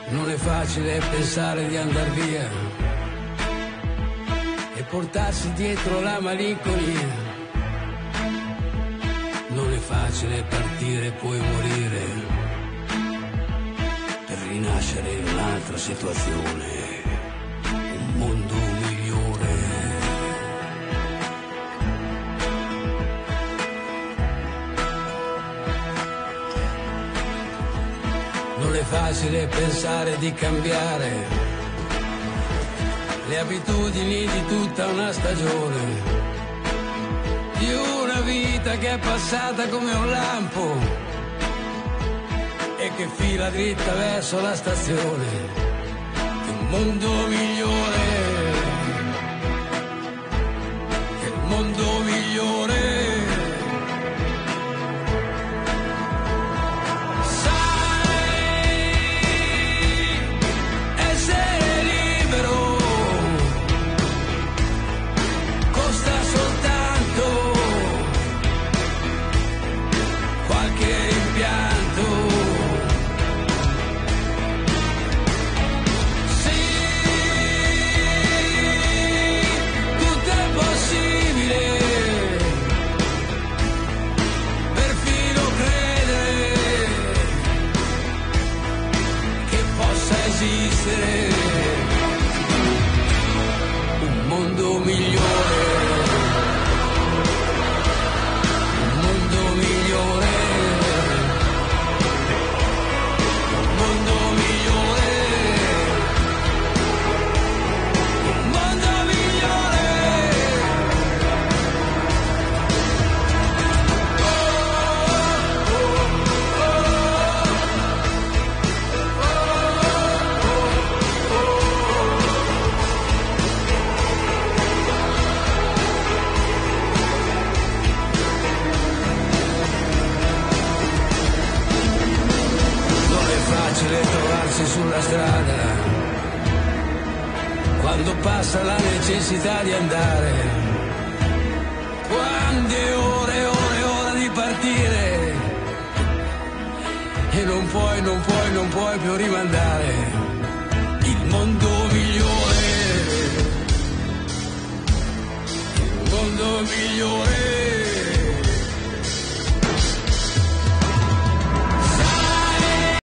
Non è facile pensare di andar via e portarsi dietro la malinconia. Non è facile partire e poi morire per rinascere in un'altra situazione, un mondo migliore. Non è facile pensare di cambiare le abitudini di tutta una stagione, di una vita che è passata come un lampo e che fila dritta verso la stazione di un mondo migliore, che il mondo migliore. Un mondo migliore, un mondo migliore, un mondo migliore, un mondo migliore. Facile trovarsi sulla strada quando passa la necessità di andare, quando è ora di partire e non puoi più rimandare. Il mondo migliore, il mondo migliore.